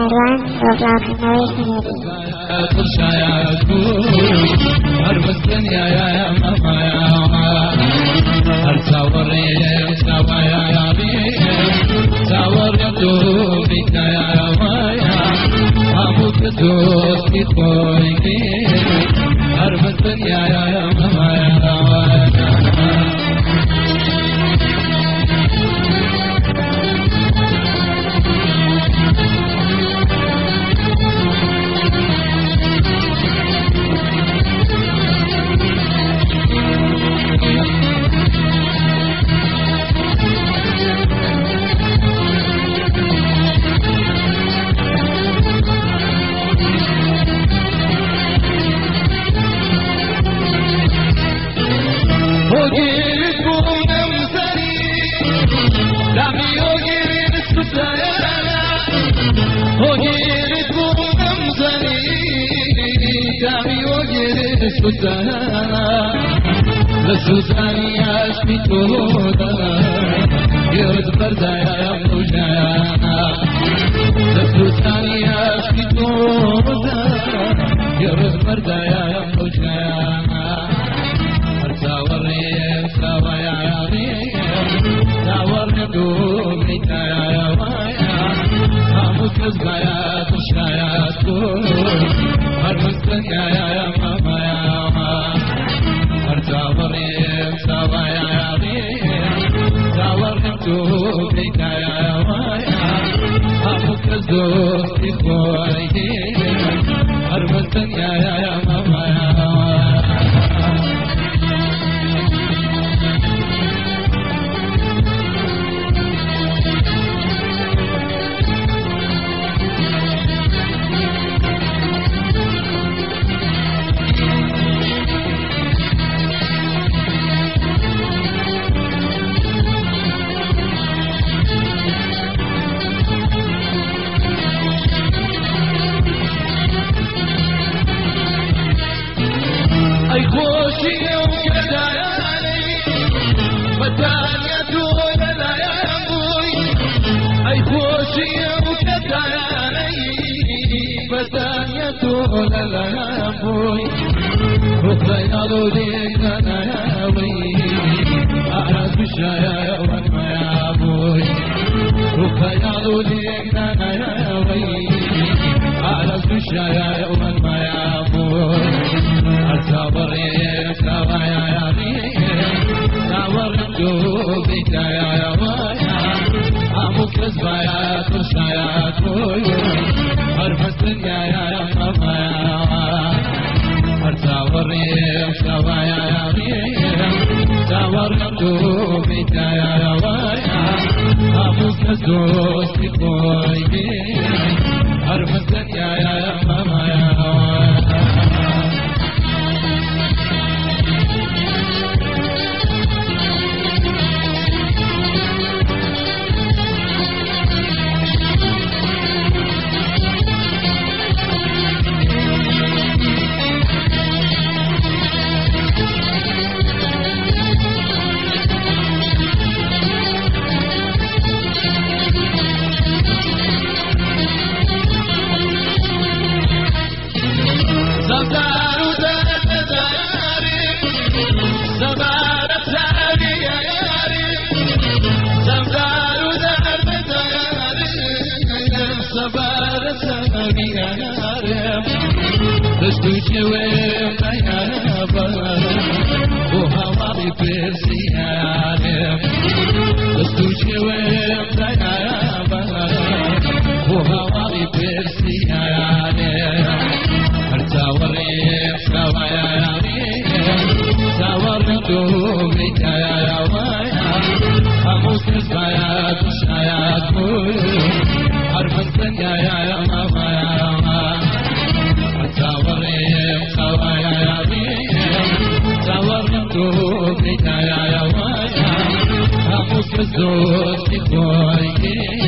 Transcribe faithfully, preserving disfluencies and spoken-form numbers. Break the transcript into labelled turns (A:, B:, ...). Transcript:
A: کاروان ڕۆژاوکردنەوەی هەنێری
B: هەر بەستنیایە مەمایە هەر چاوەڕێ چاوایە چاوەڕێ تۆ بیتایە وایە هەموو کە دۆستی خۆی هەر بەستنیایە مەمایە لسوزاني عشقي تودا يرد بردايا مجانا لسوزاني عشقي تودا يرد بردايا مجانا ارتاوري سوايا تاوري دوبي تايا وايا اموت كزبايا تشايا تقول هرمستن يا مامايا ارتاوري سوايا تاوري دوبي تايا وايا اموت كزبايا خوي هرمستن يا مامايا ولا لا يا ابوي ركض يا ولدي انا يا وي اعرف الشاي وما يا ابوي ركض يا ولدي انا يا وي اعرف الشاي وما يا ابوي اصبر يا سوا يا بي صور دوبي يا ويا ابو كزبايا تشايا توي هرمستن يا يا ارتاوري سوايا تاوري دوبي تايا وايا ابوك دوستي خوي هرمستن يا يا مامايا Let's do it, I have a oh how I percy Let's do it, I have a oh how I percy Artawari, Sawaya, Sawari, Mikaya, Amus Baya, Shaya, Armastan, Yaya, Mama. Dosti khoy